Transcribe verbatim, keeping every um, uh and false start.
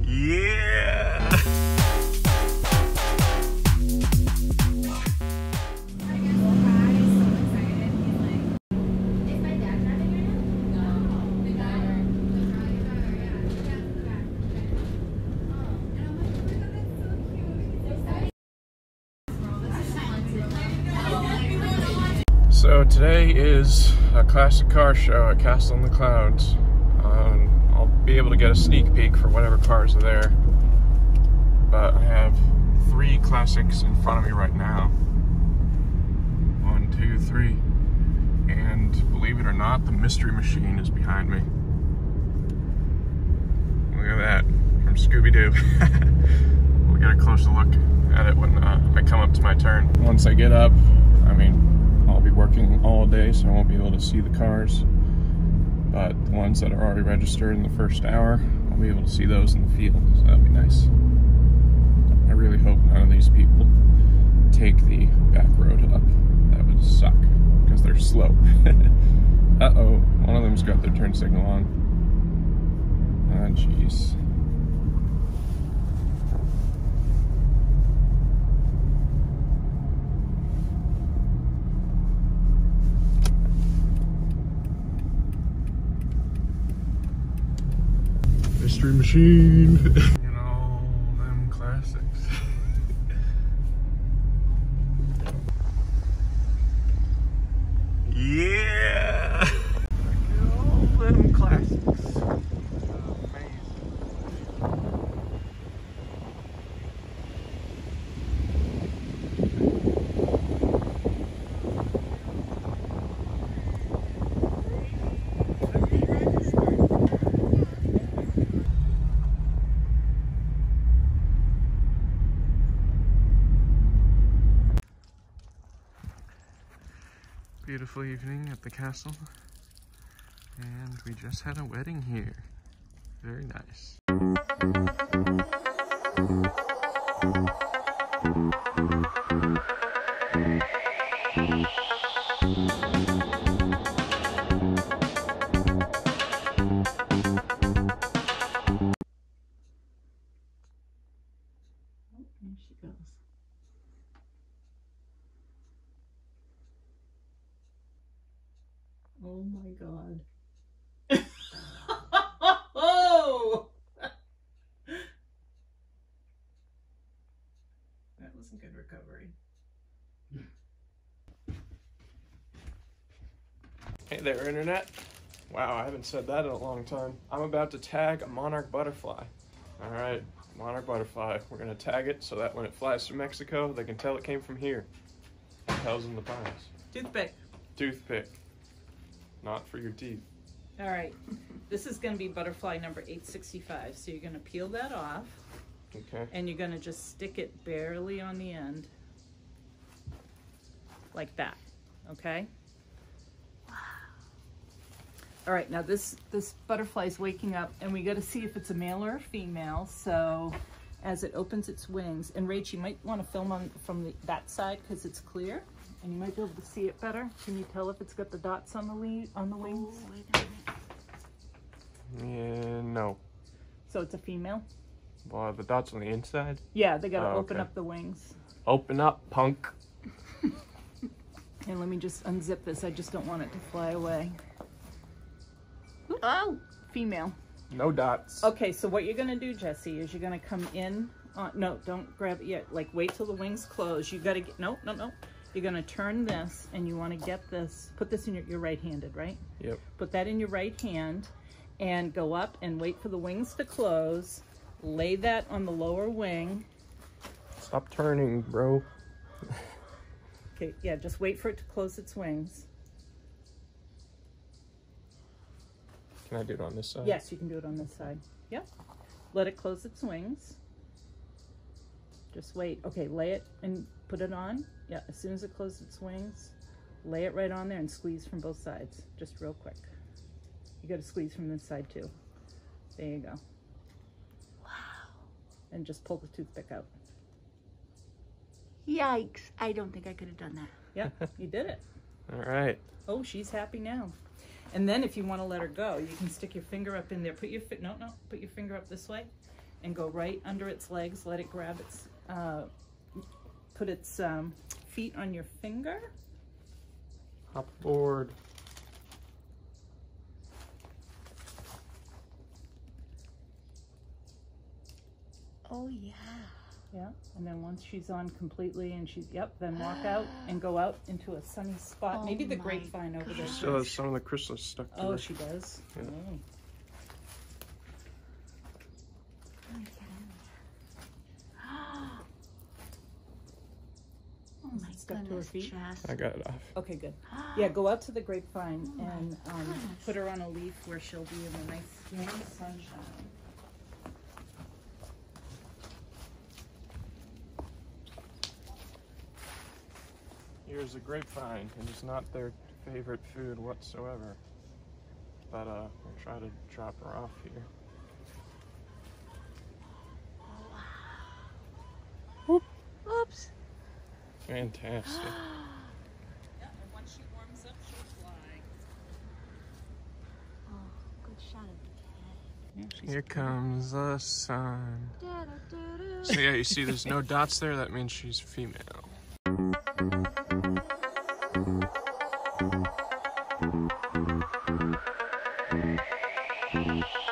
Yeah! So today is a classic car show at Castle in the Clouds. Um, I'll be able to get a sneak peek for whatever cars are there. But I have three classics in front of me right now. One, two, three. And believe it or not, the Mystery Machine is behind me. Look at that, from Scooby-Doo. We'll get a closer look at it when uh, I come up to my turn. Once I get up, I mean, I'll be working all day, so I won't be able to see the cars. But the ones that are already registered in the first hour, I'll be able to see those in the field, so that'll be nice. I really hope none of these people take the back road up. That would suck, because they're slow. Uh-oh, one of them's got their turn signal on. Ah, jeez. Mystery Machine. You know, them classics. Yeah! Look at all them classics. Amazing. Beautiful evening at the castle, and we just had a wedding here. Very nice. Oh, there she goes. Oh my God. Oh! That was a good recovery. Hey there, Internet. Wow, I haven't said that in a long time. I'm about to tag a Monarch Butterfly. All right, Monarch Butterfly. We're gonna tag it so that when it flies to Mexico, they can tell it came from here. Tells in the pines. Toothpick. Toothpick. Not for your teeth. All right, this is going to be butterfly number eight sixty-five. So you're going to peel that off. Okay. And you're going to just stick it barely on the end. Like that. Okay? Wow. All right, now this, this butterfly is waking up, and we got to see if it's a male or a female. So as it opens its wings, and Rach, you might want to film on from the, that side because it's clear. And you might be able to see it better. Can you tell if it's got the dots on the lead, on the wings? Oh, wait a minute. Yeah, no. So it's a female? Well, the dots on the inside? Yeah, they gotta oh, open okay. up the wings. Open up, punk. And let me just unzip this. I just don't want it to fly away. Oh, female. No dots. Okay, so what you're gonna do, Jesse, is you're gonna come in. Uh, no, don't grab it yet. Like, wait till the wings close. You gotta get. No, no, no. You're gonna turn this, and you want to get this. Put this in your. You're right-handed, right? Yep. Put that in your right hand, and go up and wait for the wings to close. Lay that on the lower wing. Stop turning, bro. Okay, yeah, just wait for it to close its wings. Can I do it on this side? Yes, you can do it on this side. Yep. Let it close its wings. Just wait. Okay, lay it and put it on. Yeah, as soon as it closes its wings, lay it right on there and squeeze from both sides. Just real quick. You got to squeeze from this side too. There you go. Wow. And just pull the toothpick out. Yikes. I don't think I could have done that. Yeah, you did it. All right. Oh, she's happy now. And then if you want to let her go, you can stick your finger up in there. Put your fi no, no, put your finger up this way and go right under its legs. Let it grab its, uh, put its um, feet on your finger. Hop aboard. Oh yeah. Yeah, and then once she's on completely and she's, yep, then walk out and go out into a sunny spot. Oh Maybe the my grapevine over there. Still has some of the chrysalis stuck to Oh, her. she does? Yeah. Oh. Oh my Stuck to her goodness, feet? Jess. I got it off. Okay, good. Yeah, go out to the grapevine Oh my and um, goodness. put her on a leaf where she'll be in the nice warm sunshine. Here's a grapevine. It is not their favorite food whatsoever. But uh, we'll try to drop her off here. Whoop. Oops. Fantastic. Yeah, and once she warms up, she'll fly. Oh, good shot of the Yeah, she's Here comes the sun. cat. Da-da-da-da. So yeah, you see there's no dots there, that means she's female. Thank you.